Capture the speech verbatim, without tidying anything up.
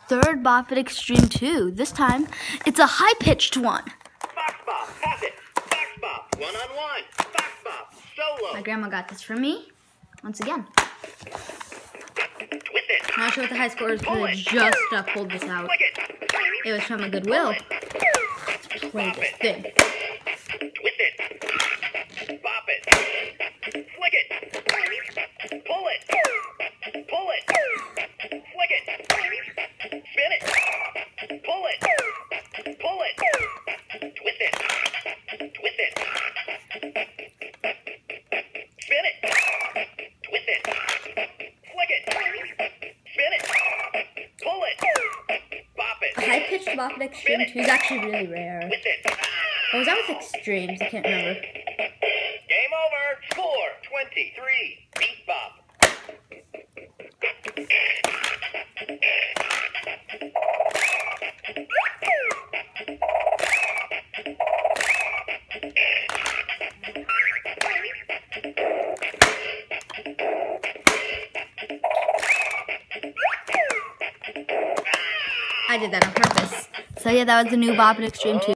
third Bop It Extreme two. This time, it's a high-pitched one. Fox Bop, pass it. Fox Bop, one-on-one. Fox Bop, solo. My grandma got this for me, once again. Twist it. I'm not sure what the high score is because I just uh, pulled this out. Flick it. It was from a Goodwill. Let's play this thing. Twist it. Bop it. Flick it. Pull it. Pull it. Flick it. Spin it. Pull it. Pull it. Twist it. Twist it. Spin it. Twist it. Flick it. Spin it. Pull it. Bop it. A high-pitched Bop It Extreme two is actually really rare. Twist it. What was that with Extremes? I can't remember. Game over. Score twenty-three. Beat Bop. I did that on purpose. So yeah, that was the new Bop It Extreme two.